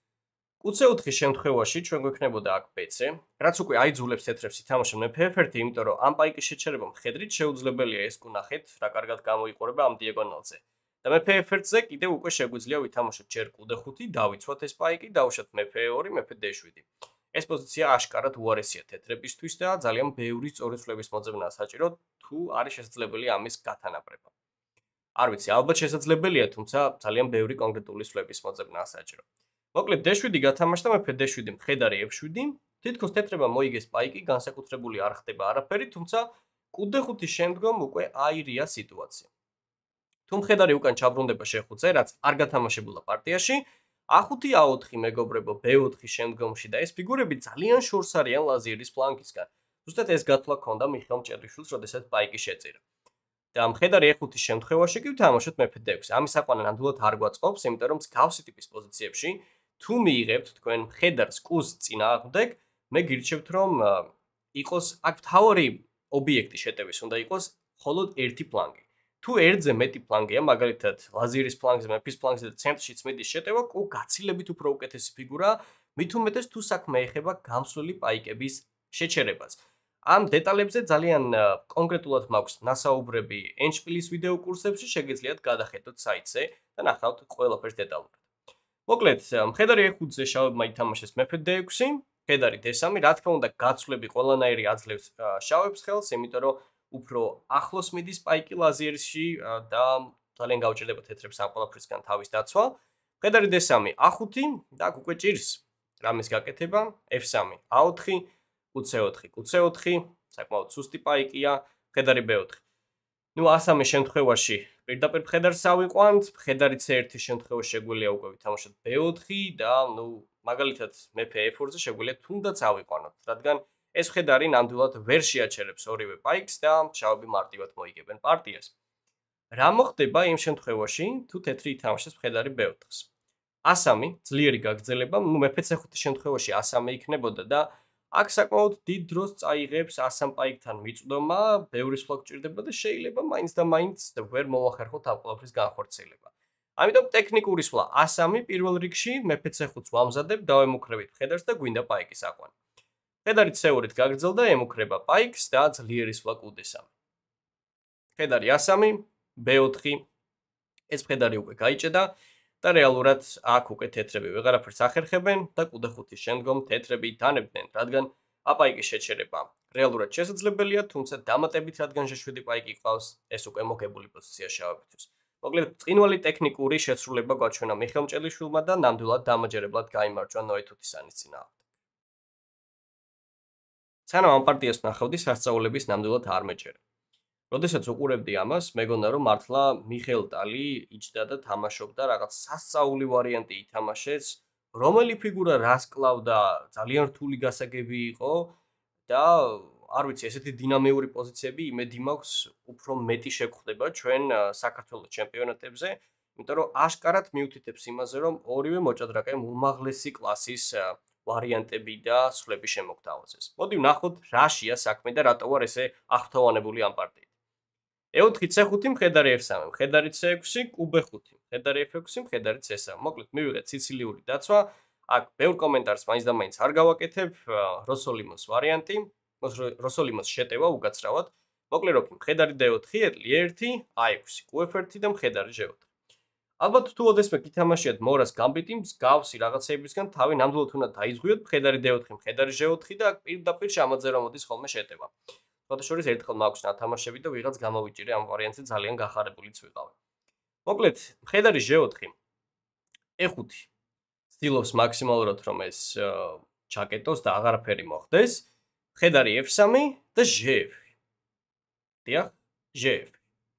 კუ ცე ოთხის შემთხვევაში ჩვენ გვექნებოდა აქ ბე ცე, რაც უკვე აიძულებს თეთრებს ითამაშონ მეფე ეფ ერთი, იმიტომ რომ ამ პაიკის შეჩერება მხედრით შეუძლებელია ეს კუნახეთ, რა კარგად გამოიყურება ამ დიაგონალზე. და მეფე ეფ ერთზე კიდევ უკვე შეგვიძლია ვითამაშოთ ჯერ კუ დე ხუთი, დავიცვათ ეს პაიკი, დავუშვათ მეფე ე ორი, მეფე დე შვიდი. ეს პოზიცია აშკარად უარესია თეთრებისთვის და ძალიან ბევრი სწორი სვლების მოძებნაა საჭირო, თუ არის შესაძლებელი ამის გათანაბრება. არ ვიცი, ალბათ შესაძლებელია, თუმცა ძალიან ბევრი კონკრეტული სვლების მოძებნაა საჭირო. მოკლედ დე შვიდი გათამაშდა, მეფე დე შვიდი, მხედარი ეფ შვიდი, თითქოს თეთრებმა მოიგეს პაიკი, განსაკუთრებული არ ხდება არაფერი, თუმცა კუ დე ხუთის შემდგომ უკვე აირია სიტუაცია. თუ მხედარი უკან ჩაბრუნდება ჟე ხუთზე, რაც არ გათამაშებულა პარტიაში, ა ხუთი, ა ოთხი მეგობრებო, ბე ოთხის შემდგომში და ეს ფიგურები ძალიან შორს არიან ლაზერის ფლანგისგან. ზუსტად ეს გათვლა ქონდა მიხეილ მჭედლიშვილს, როდესაც პაიკი შეწირა. და მხედარი ე ხუთის შემთხვევაში კი ვთამაშოთ მეფე დე ექვსი. ამის აყვანა ნამდვილად არ გვაწყობს, იმიტომ რომ მსგავსი ტიპის პოზიციებში თუ მიიღებთ თქვენ მხედარს კუს წინააღმდეგ, მე გირჩევთ რომ იყოს აქ მთავარი ობიექტი შეტევის უნდა იყოს მხოლოდ ერთი ფლანგი. თუ ერთზე მეტი ფლანგია, მაგალითად ლაზერის ფლანგზე, მეფის ფლანგზე და ცენტრშიც მიდის შეტევა, კუ გაცილებით უფრო უკეთესი ფიგურაა, მით უმეტეს თუ საქმე ეხება გამსვლელი პაიკების შეჩერებას. ამ დეტალებზე ძალიან კონკრეტულად მაქვს ნასაუბრები ენშპილის ვიდეო კურსებში, შეგეძლიათ გადახედოთ საიტზე და ნახავთ ყველაფერს დეტალურად. მოკლედ, მხედარი ე ხუთზე შავებმა ითამაშეს მეფე დე ექვსი, მხედარი დე სამი, რა თქმა უნდა, გაცვლები ყველანაირი აძლევს შავებს ხელს, იმიტომ რომ უფრო ახლოს მიდის პაიკი ლაზერში და ძალიან გაუჭირდება თეთრებს ამ ყველაფრისგან თავის დაცვა. მხედარი დე სამი, ა ხუთი და აქ უკვე ჭირს რამის გაკეთება ეფ სამი ა ოთხი კუ ცე ოთხი კუ ცე ოთხი საკმაოდ სუსტი პაიკია მხედარი ბე ოთხი ნუ ა სამი შემთხვევაში პირდაპირ მხედარს ავიყვანთ მხედარი ცე ერთის შემთხვევაში შეგვიძლია უკვე ვითამაშოთ ბე ოთხი და ნუ მაგალითად მეფე ეფ ორზე შეგვიძლია თუნდაც ავიყვანოთ რადგან ეს მხედარი ნამდვილად ვერ შეაჩერებს ორივე პაიკს და შავები მარტივად მოიგებენ პარტიას რა მოხდება იმ შემთხვევაში თუ თეთრი ითამაშებს მხედარი ბე ოთხს ა სამი ძლიერი გაგრძელება ნუ მეფე ცე ხუთის შემთხვევაში ა სამი იქნებოდა და აქ საკმაოდ დიდ დროს წაიღებს ა სამ პაიკთან მიწვდომა, ბევრი სხვა გჭირდება და შეიძლება მაინც და მაინც ვერ მოვახერხოთ ამ ყველაფრის განხორციელება. ამიტომ ტექნიკური სვლა ა სამი პირველ რიგში მეფე ცე ხუთს ვამზადებ, დავემუქრებით მხედარს და გვინდა პაიკის აყვანა. მხედარი ცე ორით გაგრძელდა, ემუქრება პაიკს და ძლიერი სვლა კუ დე სამი. მხედარი ა სამი, ბე ოთხი, ეს მხედარი უკვე გაიჭედა და რეალურად აქ უკვე თეთრები ვეღარაფერს ახერხებენ და კუ დე ხუთის შემდგომ თეთრები დანებდნენ, რადგან ა პაიკის შეჩერება რეალურად შესაძლებელია, თუმცა დამატებით რადგან შვიდი პაიკი ყავს, ეს უკვე მოგებული პოზიცია შავებისთვის. მოკლედ, წინვალი ტექნიკური შესრულება გვაჩვენა მიხეილ მჭედლიშვილმა და ნამდვილად დამაჯერებლად გაიმარჯვა ნოე თუთისანის წინააღმდეგ. სანამ ამ პარტიას ნახავდი, სასწაულების ნამდვილად არ მეჭერა. როდესაც უყურებდი ამას, მეგონა რომ მართლა მიხეილ ტალი იჯდა და თამაშობდა რაღაც სასწაული ვარიანტი ითამაშეს, რომელი ფიგურა რას კლავდა, ძალიან რთული გასაგები იყო და არ ვიცი, ესეთი დინამიური პოზიციები იმედი მაქვს უფრო მეტი შეგხვდება ჩვენ საქართველოს ჩემპიონატებზე, იმიტომ რომ აშკარად მიუთითებს იმაზე, რომ ორივე მოჭადრაკემ უმაღლესი კლასის ვარიანტები და სვლები შემოგთავაზეს. მოდი ვნახოთ, რაშია საქმე და რატო ვარ ესე აღფრთოვანებული ამ პარტიით. ე ოთხი ცე ხუთი მხედარი ეფ სამი, მხედარი ცე ექვსი, კუ ბე ხუთი, მხედარი ეფ ექვსი, მხედარი ცე სამი. მოკლედ მივიღეთ სიცილიური დაცვა. აქ ბევრ კომენტარს მაინც და მაინც არ გავაკეთებ, როსოლიმოს ვარიანტი, როსოლიმოს შეტევა უკაცრავად. მოკლედ როქი მხედარი დე ოთხი, ეტლი ერთი, ა ექვსი, კუ ეფ ერთი და მხედარი ჟე ოთხი. ალბათ თუ ოდესმე გითამაშიათ მორას გამბიტი, მსგავსი რაღაცეებისგან თავი ნამდვილად უნდა დაიზღვიოთ მხედარი დე ოთხი, მხედარი ჟე ოთხი და პირდაპირ შემოძე რომ მოდის ხოლმე შეტევა. შორის ერთხელ მაქვს ნათამაშები და ვიღაც გამოვიჭირე ამ ვარიანტზე ძალიან გახარებულიც ვიყავი. მოკლედ, მხედარი ჟე ოთხი, ე ხუთი ცდილობს მაქსიმალურად რომ ეს ჩაკეტოს და აღარაფერი მოხდეს, მხედარი ეფ სამი და ჟე ეფ. დიახ, ჟე ეფ.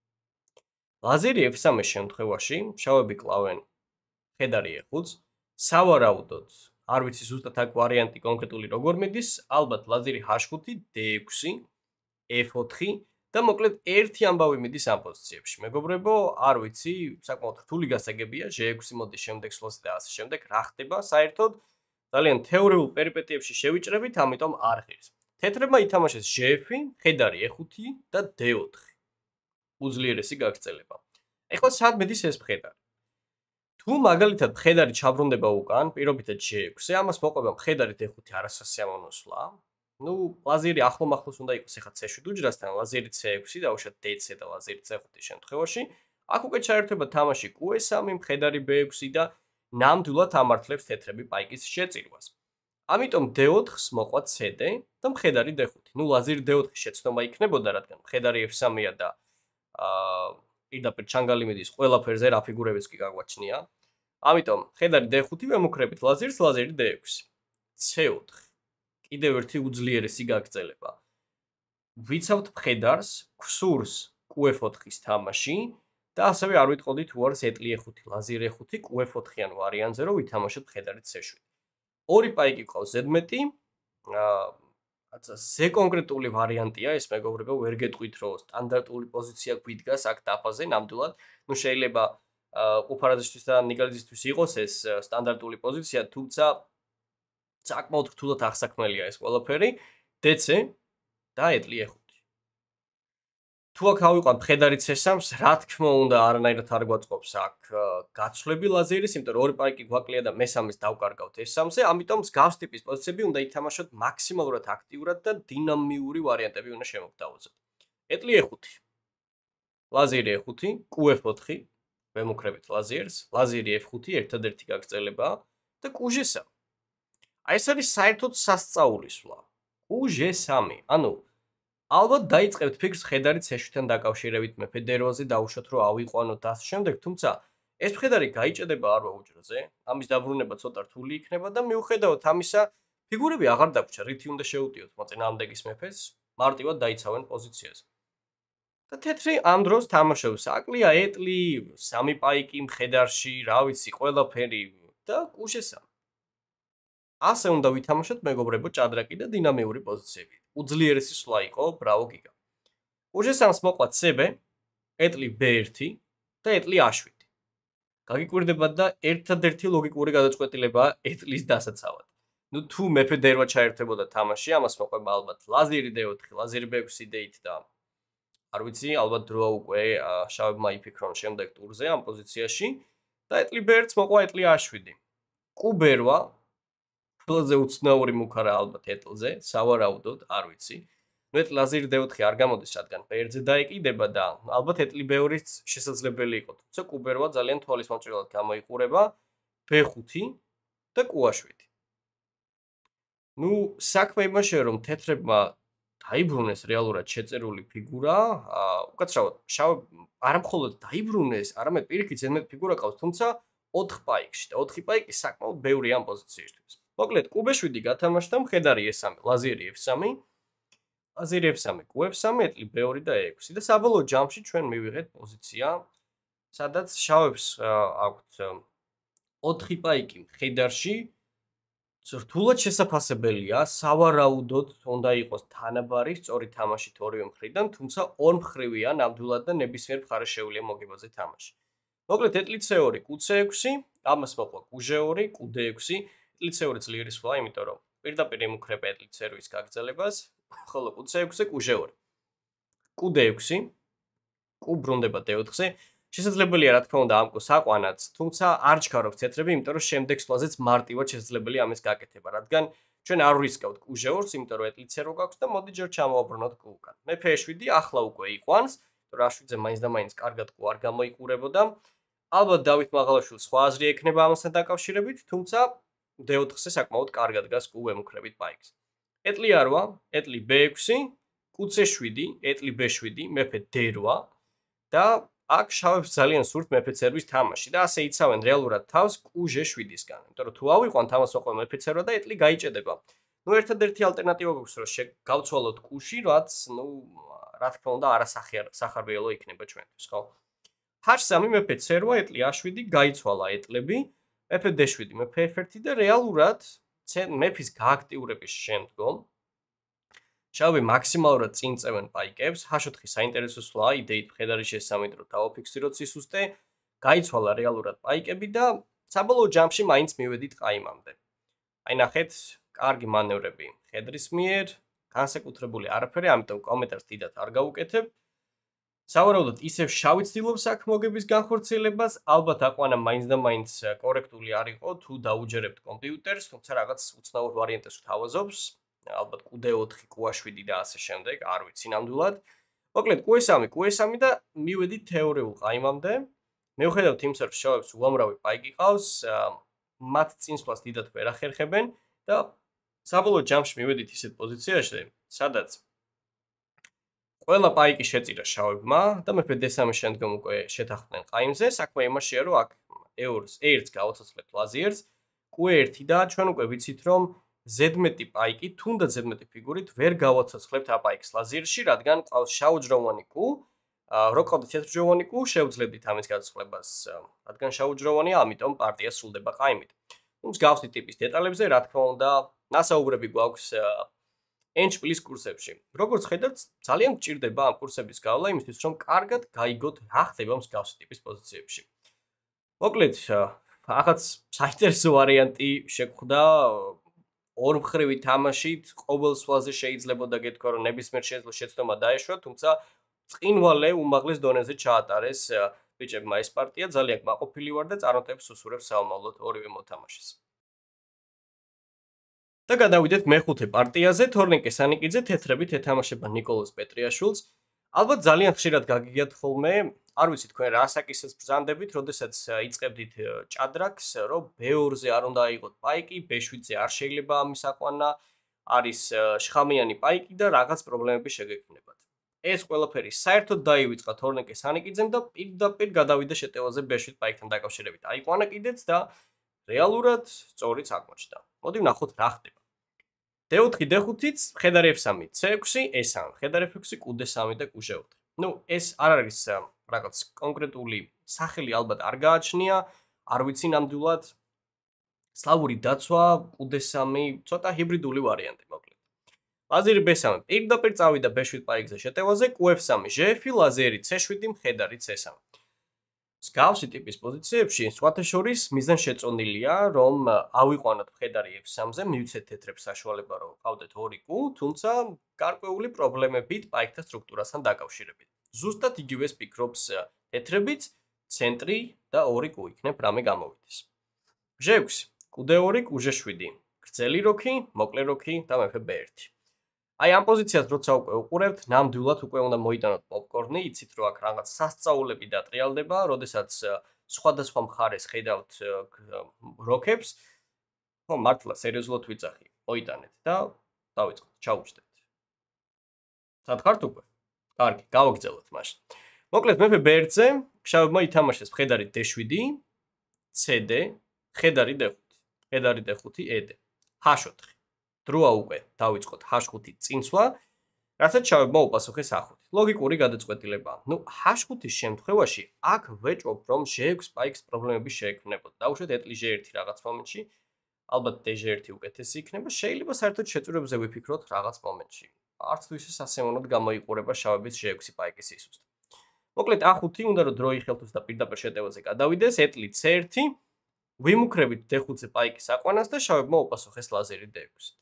ლაზერი ეფ სამის შემთხვევაში შავები კლავენ მხედარი ე ხუთს, სავარაუდოდ არ ვიცი ზუსტად აქ ვარიანტი კონკრეტული როგორ მიდის, ალბათ ლაზერი ჰაშ ხუთი, დე ექვსი, ეფ ოთხი და მოკლედ ერთი ამბავი მიდის ამ პოზიციებში. მეგობრებო, არ ვიცი, საკმაოდ რთული გასაგებია, ჟე ექვსი მოდის შემდეგ სვლაზე და ასე შემდეგ, რა ხდება საერთოდ? ძალიან თეორიულ პერიპეტიებში შევიჭრებით, ამიტომ არ ღირს. თეთრებმა ითამაშეს ჟე ეფი, მხედარი ე ხუთი და დე ოთხი. უძლიერესი გაგრძელება. ეხლა სად მედის ეს მხედარი? თუ მაგალითად მხედარი ჩაბრუნდება უკან, პირობითად ჟე ექვსი, ამას მოყვება მხედარი დე ხუთი არასასიამოვნო სვლა. ნუ ლაზერი ახლომახლოს უნდა იყოს ეხლა ცე შვიდ უჯრასთან, ლაზერი ცე ექვსი და უშად დე ცე და ლაზერი ცე ხუთის შემთხვევაში. აქ უკვე ჩაერთვება თამაში კუ ე სამი, მხედარი ბე ექვსი და ნამდვილად ამართლებს თეთრები პაიკის შეწირვას. ამიტომ დე ოთხს მოყვა ცე-დე და მხედარი დე ხუთი. ნუ ლაზერი დე ოთხის შეცდომა იქნებოდა, რადგან მხედარი ეფ სამია და აა პირდაპირ ჩანგალი მიდის ყველაფერზე, რა ფიგურებიც კი გაგვაჩნია. ამიტომ მხედარი დე ხუთი ვემუქრებით ლაზერს, ლაზერი დე ექვსი. ცე ოთხი. კიდევ ერთი უძლიერესი გაგრძელება. ვიცავთ მხედარს, ქსურს კუ ეფ ოთხის თამაში და ასევე არ ვიტყოდი თუ არის ეტლი ე ხუთი, ლაზერი ე ხუთი, კუ ეფ ოთხიან ვარიანტზე, რომ ვითამაშოთ მხედარი ცე შვიდი. ორი პაიკი ყავს ზედმეტი, აა ზე კონკრეტული ვარიანტია, ეს მეგობრებო, ვერ გეტყვით, რომ სტანდარტული პოზიცია გვიდგას აქ დაფაზე, ნამდვილად. ნუ შეიძლება ყუპარაძისთვის და ნიგალიძისთვის იყოს ეს სტანდარტული პოზიცია, თუმცა საკმაოდ რთულად აღსაქმელია ეს ყველაფერი, დე ცე და ეტლი ე ხუთი. თუ აქ ავიყვან მხედარი ცე სამს, რა თქმა უნდა, არანაირად არ გვაწყობს აქ გაცვლები ლაზერის, იმიტომ რომ ორი პაიკი გვაკლია და მესამეს დავკარგავთ ეს სამზე, ამიტომ მსგავს ტიპის პოზიციები უნდა ითამაშოთ მაქსიმალურად აქტიურად და დინამიური ვარიანტები უნდა შემოგთავაზოთ. ეტლი ე ხუთი, ლაზერი ე ხუთი, კუ ეფ ოთხი, ვემუქრებით ლაზერს, ლაზერი ეფ ხუთი ერთადერთი გაგრძელებაა და კუ ჟე სამი. აი ეს არის საერთოდ სასწაული სვლა. კუ ჟე სამი, ანუ ალბათ დაიწყებთ ფიქრს მხედარი ცე შვიდთან დაკავშირებით მეფე დე რვაზე დაუშვათ რომ ავიყვანოთ და ასე შემდეგ, თუმცა ეს მხედარი გაიჭედება არ ვაუჯროზე, ამის დაბრუნება ცოტა რთული იქნება და მიუხედავად ამისა, ფიგურები აღარ დაგვრჩა, რითი უნდა შეუტიოთ მოწინააღმდეგის მეფეს, მარტივად დაიცავენ პოზიციაზე. და თეთრი ამ დროს თამაშობს აკლია ეტლი, სამი პაიკი მხედარში, რა ვიცი, ყველაფერი და კუშესა. ასე უნდა ვითამაშოთ მეგობრებო ჭადრაკი და დინამიური პოზიციები. უძლიერესი სვლა იყო, ბრავო გიგა. კუშესამს მოყვა ცე-ბე, ეტლი ბე ერთი და ეტლი ა შვიდი. გაგიკვირდებათ და ერთადერთი ლოგიკური გადაწყვეტილებაა ეტლის დასაცავად. ნუ თუ მეფე დერვა ჩაერთვებოდა თამაში, ამას მოყვება ალბათ ლაზერი დე ოთხი, ლაზერი ბე ექვსი დეით და არ ვიცი, ალბათ დროა უკვე შავებმა იფიქრონ შემდეგ ტურზე ამ პოზიციაში და ეტლი ბე ერთს მოყვა ეტლი ა შვიდი. კუბერვა ყველაზე უცნაური მუქარა ალბათ ეტლზე, სავარაუდოდ, არ ვიცი. ნუ ეტლი ლაზერი დე ოთხი არ გამოდის, რადგან ბე ერთზე დაეკიდება და ალბათ ეტლი ბე ორიც შესაძლებელი იყო, თუმცა კუბერვა ძალიან თვალისმოჭრილად გამოიყურება, ბე ხუთი და კუ ა შვიდი. ნუ საქმე იმაშია, რომ თეთრებმა დაიბრუნეს რეალურად შეწერული ფიგურა, უკაცრავად, შავ არა მხოლოდ დაიბრუნეს, არამედ პირიქით ზედმეტ ფიგურა ყავს, თუმცა ოთხ პაიკში და ოთხი პაიკი საკმაოდ ბევრია ამ პოზიციისთვის. მოკლედ, კუ ბე შვიდი გათამაშდა, მხედარი ე სამი, ლაზერი ეფ სამი, ლაზერი ეფ სამი, კუ ეფ სამი, ეტლი ბე ორი და ე ექვსი და საბოლოო ჯამში ჩვენ მივიღეთ პოზიცია, სადაც შავებს აქვთ ოთხი პაიკი მხედარში, რთულად შესაძლებელია, სავარაუდოდ უნდა იყოს თანაბარი, სწორი თამაშით ორივე მხრიდან, თუმცა ორმხრივია ნამდვილად და ნებისმიერ მხარეს შეუძლია მოგებაზე თამაში. მოკლედ ეტლი ცე ორი, კუ ცე ექვსი, ამას მოყვა კუ ჟე ორი, კუ დე ექვსი, ეტლი ცე ორი ძლიერი სვლა, იმიტომ რომ პირდაპირ ემუქრება ეტლი ცე რვის გაგრძელებას, ხოლო კუ ცე ექვსი, კუ ჟე ორი. კუ დე ექვსი, კუ ბრუნდება დე ოთხზე. შესაძლებელია რა თქმა უნდა ამ კუს აყვანაც, თუმცა არ ჩქარობს თეთრები, იმიტომ რომ შემდეგ სვლაზეც მარტივად შესაძლებელია ამის გაკეთება, რადგან ჩვენ არ ვისკავთ კუ ჟე ორს, იმიტომ რომ ეტლი ცე რო გაქვს და მოდი ჯერ ჩამოვაბრუნოთ კუ უკან. მეფე ე შვიდი ახლა უკვე იყვანს, იმიტომ რომ ა შვიდზე მაინც და მაინც კარგად კუ არ გამოიყურებოდა. ალბათ დავით მაღალაშვილს სხვა აზრი ექნება ამასთან დაკავშირებით, თუმცა დე ოთხზე საკმაოდ კარგად გას კუ ემუქრებით პაიკს. ეტლი ა რვა, ეტლი ბე ექვსი, კუ ცე შვიდი, ეტლი ბე შვიდი, მეფე დე რვა და აქ შავებს ძალიან სურთ მეფე ცე რვის თამაში და ასე იცავენ რეალურად თავს კუ ჟე შვიდისგან. იმიტომ რომ თუ ავიყვანთ ამას მოყვა მეფე ცე რვა და ეტლი გაიჭედება. ნუ ერთადერთი ალტერნატივა გვაქვს რომ გავცვალოთ კუში, რაც ნუ რა თქმა უნდა არასახარბიელო იქნება ჩვენთვის, ხო? ჰა სამი მეფე ცე რვა, ეტლი ა შვიდი გაიცვალა ეტლები, მეფე დე შვიდი, მეფე ეფ ერთი და რეალურად მეფის გააქტიურების შემდგომ შავები მაქსიმალურად წინ წევენ პაიკებს, ჰა ოთხი საინტერესო სვლა, იდეით მხედარი შესამედრო დავაფიქსიროთ სისუსტე, გაიცვალა რეალურად პაიკები და საბოლოო ჯამში მაინც მივედით ყაიმამდე. აი ნახეთ, კარგი მანევრები მხედრის მიერ, განსაკუთრებული არაფერი, ამიტომ კომენტარს დიდად არ გავუკეთებ. სავარაუდოდ ისევ შავი ცდილობს აქ მოგების განხორციელებას, ალბათ აყვანა მაინც და მაინც კორექტული არ იყო, თუ დაუჯერებთ კომპიუტერს, თუმცა რაღაც უცნაურ ვარიანტებს ვთავაზობს. ალბათ კუ დე ოთხი, კუ ა შვიდი და ასე შემდეგ, არ ვიცი ნამდვილად. მოკლედ კუ ე სამი, კუ ე სამი და მივედით თეორიულ ყაიმამდე. მიუხედავად იმისა, რომ შავებს უამრავი პაიკი ყავს, მათ წინსვლას დიდად ვერ ახერხებენ და საბოლოო ჯამში მივედით ისეთ პოზიციაში, სადაც ყველა პაიკი შეწირა შავებმა და მეფე დე სამის შემდგომ უკვე შეთანხმდნენ ყაიმზე. საქმე იმაშია, რომ აქ ე ერთს გავაცოცხლებთ ლაზიერს, კუ ერთი და ჩვენ უკვე ვიცით, რომ ზედმეტი პაიკი, თუნდაც ზედმეტი ფიგურით ვერ გავაცოცხლებთ ა პაიკს ლაზიერში, რადგან ყავს შავუჯროვანი კუ, რო ყავდეთ თეთრჯროვანი კუ, შევძლებდით ამის გაცვლებას, რადგან შავუჯროვანია, ამიტომ პარტია სრულდება ყაიმით. მსგავსი ტიპის დეტალებზე, რა თქმა უნდა, ნასაუბრები გვაქვს ენჩპილის კურსებში. როგორც ხედავთ, ძალიან გჭირდება ამ კურსების გავლა იმისთვის, რომ კარგად გაიგოთ რა ხდება მსგავსი ტიპის პოზიციებში. მოკლედ, რაღაც საინტერესო ვარიანტი შეგვხვდა ორმხრივი თამაშით, ყოველ სვლაზე შეიძლებოდა გეთქვა, რომ ნებისმიერ შეძლო შეცდომა დაეშვა, თუმცა წინვალე უმაღლეს დონეზე ჩაატარეს ბიჭებმა ეს პარტია, ძალიან კმაყოფილი ვარ და წარმატებას უსურვებს საომავლოდ ორივე მოთამაშეს. და გადავიდეთ მეხუთე პარტიაზე, Tornike Sanikidze თეთრებით ეთამაშება Nikoloz Petriashvil's. ალბათ ძალიან ხშირად გაგიგიათ ხოლმე, არ ვიცი თქვენ რა საკისებს ბრძანდებით, როდესაც იწყებდით ჭადრაკს, რომ ბე ორზე არ უნდა აიღოთ პაიკი, ბე შვიდზე არ შეიძლება ამის აყვანა, არის შხამიანი პაიკი და რაღაც პრობლემები შეგექმნებათ. ეს ყველაფერი საერთოდ დაივიწყა Tornike Sanikidze და პირდაპირ გადავიდა შეტევაზე ბეშვიდ პაიკთან დაკავშირებით. აიყვანა კიდეც და რეალურად სწორიც აღმოჩნდა. მოდი ვნახოთ რა ხდება. დე ოთხი დე ხუთიც მხედარი ეფ სამი ცე ექვსი ეს სამი მხედარი ეფ ექვსი კუ დე სამი და კუ ჟე ოთხი. ნუ ეს არ არის რაღაც კონკრეტული სახელი ალბათ არ გააჩნია, არ ვიცი ნამდვილად სლავური დაცვა კუ დე სამი ცოტა ჰიბრიდული ვარიანტი მოკლედ. ლაზერი ბე სამი პირდაპირ წავიდა ბე შვიდ პაიკზე შეტევაზე, კუ ეფ სამი ჟე ეფი, ლაზერი ცე შვიდი, მხედარი ცე სამი. მსგავსი ტიპის პოზიციებში სხვათა შორის მიზანშეწონილია, რომ ავიყვანოთ მხედარი ეფ სამზე, მივცეთ თეთრებს საშუალება, რომ ყავდეთ ორი კუ, თუმცა გარკვეული პრობლემებით პაიკთა სტრუქტურასთან დაკავშირებით. ზუსტად იგივეს ფიქრობს თეთრებიც, ცენტრი და ორი კუ იქნებ რამე გამოვიდეს. ჟე ექვსი, კუ დე ორი, კუ ჟე შვიდი, გრძელი როქი, მოკლე როქი და მეფე ბე ერთი. აი ამ პოზიციას როცა უკვე უყურებთ, ნამდვილად უკვე უნდა მოიტანოთ პოპკორნი, იცით რომ აქ რაღაც სასწაულები დატრიალდება, როდესაც სხვადასხვა მხარეს ხედავთ როქებს, ხო მართლა სერიოზულად ვიძახი, მოიტანეთ და დავიწყოთ, ჩაუჯდეთ. სათხართ უკვე? კარგი, გავაგრძელოთ მაშინ. მოკლედ მეფე ბე ერთზე, შავებმა ითამაშეს მხედარი დე შვიდი, ცე დე, მხედარი დე ხუთი, მხედარი დე ხუთი, ე დე, ჰაშ ოთხი. დროა უკვე დავიწყოთ ჰაშ ხუთი წინსვლა, რასაც შავებმა უპასუხეს ა ხუთი. ლოგიკური გადაწყვეტილებაა. ნუ ჰაშ ხუთის შემთხვევაში აქ ვეჭვობ, რომ ჟე ექვსი პაიკს პრობლემები შეექმნებოდა. დაუშვათ ეტლი ჟე ერთი რაღაც მომენტში, ალბათ დე ჟე ერთი უკეთესი იქნება, შეიძლება საერთოდ შეწირვებზე ვიფიქროთ რაღაც მომენტში. არც თუ ისე სასიამოვნოდ გამოიყურება შავების ჟე ექვსი პაიკის სისუსტე. მოკლედ ა ხუთი უნდა რომ დრო იხელთოს და პირდაპირ შეტევაზე გადავიდეს, ეტლი ცე ერთი, ვიმუქრებით დე ხუთზე პაიკის აყვანას და შავებმა უპასუხეს ლაზერი დე ექვსი.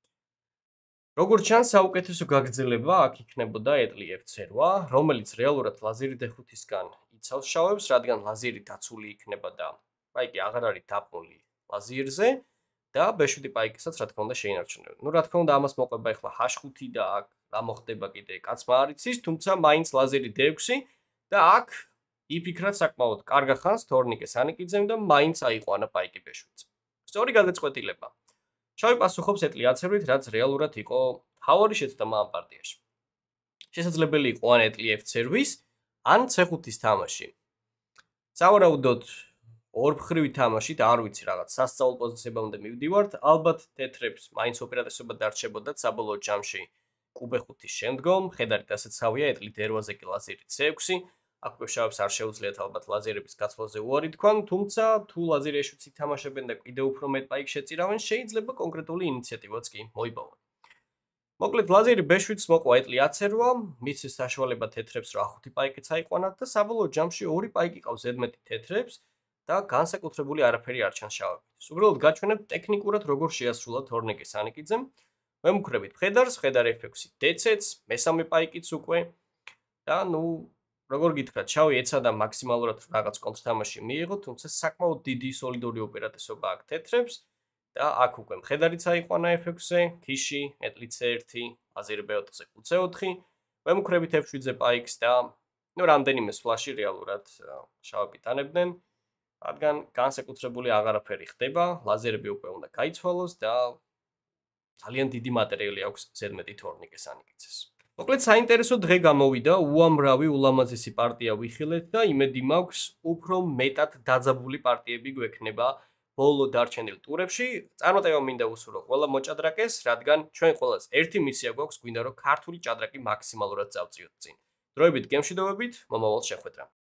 როგორც ჩანს, საუკეთესო გაგრძელება აქ იქნებოდა ეტლი ეფ ცე რვა, რომელიც რეალურად ლაზერი დე ხუთისგან იცავს შავებს, რადგან ლაზერი დაცული იქნება და პაიკი აღარ არის დაბმული ლაზერზე და ბე შვიდი პაიკისაც რა თქმა უნდა შეინარჩუნებენ. ნუ რა თქმა უნდა ამას მოყვება ახლა ჰაშ ხუთი და აქ რა მოხდება კიდე კაცმა არ იცის, თუმცა მაინც ლაზერი დე ექვსი და აქ იფიქრა საკმაოდ კარგა ხანს Tornike Sanikidzem და მაინც აიყვანა პაიკი ბე შვიდზე. სწორი გადაწყვეტილება. შავი პასუხობს ეტლი ათს ერთით, რაც რეალურად იყო მთავარი შეცდომა ამ პარტიაში. შესაძლებელი იყო ან ეტლი ეფ ცე რვის, ან ცე ხუთის თამაში. სავარაუდოდ ორმხრივი თამაშით, არ ვიცი რაღაც სასწაულ პოზიციებამდე მივდივართ, ალბათ თეთრებს მაინც უპირატესობა დარჩებოდათ საბოლოო ჯამში კუ ბე ხუთის შემდგომ, მხედარი დასაცავია ეტლი დე რვაზე კი ლაზერი ცე ექვსი. აქ უკვე შავებს არ შეუძლიათ ალბათ ლაზერების გაცვლაზე უარი თქვან, თუმცა თუ ლაზერი ე შვიდს ითამაშებენ და კიდევ უფრო მეტ პაიკს შეწირავენ, შეიძლება კონკრეტული ინიციატივაც კი მოიპოვონ. მოკლედ ლაზერი ბე შვიდს მოყვა ეტლი ათს რვა, მისცეს საშუალება თეთრებს რა ხუთი პაიკიც აიყვანათ და საბოლოო ჯამში ორი პაიკი ყავს ზედმეტი თეთრებს და განსაკუთრებული არაფერი არ ჩანს შავებისთვის. უბრალოდ გაჩვენებთ ტექნიკურად როგორ შეასრულა Tornike Sanikidzem. ვემუქრებით მხედარს, მხედარი ეფ ექვსი დე ცეც, მესამე პაიკიც უკვე და ნუ როგორ გითხრათ, შავი ეცადა მაქსიმალურად რაღაც კონტრთამაში მიიღო, თუმცა საკმაოდ დიდი სოლიდური უპირატესობა აქვს თეთრებს და აქ უკვე მხედარიც აიყვანა ეფ ექვსზე, ქიში, ეტლი ცე ერთი, ლაზერი ბე ოთხზე, კუ ცე ოთხი, ვემუქრებით ეფ შვიდზე პაიკს და ნუ რამდენიმე სვლაში რეალურად შავები ტანებდნენ, რადგან განსაკუთრებული აღარაფერი ხდება, ლაზერები უკვე უნდა გაიცვალოს და ძალიან დიდი მატერიალი აქვს ზედმეტი Tornike Sanikidzes. მოკლედ საინტერესო დღე გამოვიდა, უამრავი ულამაზესი პარტია ვიხილეთ და იმედი მაქვს, უფრო მეტად დაძაბული პარტიები გვექნება ბოლო დარჩენილ ტურებში. წარმატება მინდა უსურვო ყველა მოჭადრაკეს, რადგან ჩვენ ყველას ერთი მისია გვაქვს, გვინდა რომ ქართული ჭადრაკი მაქსიმალურად წავწიოთ წინ. დროებით გემშვიდობებით, მომავალ შეხვედრამდე.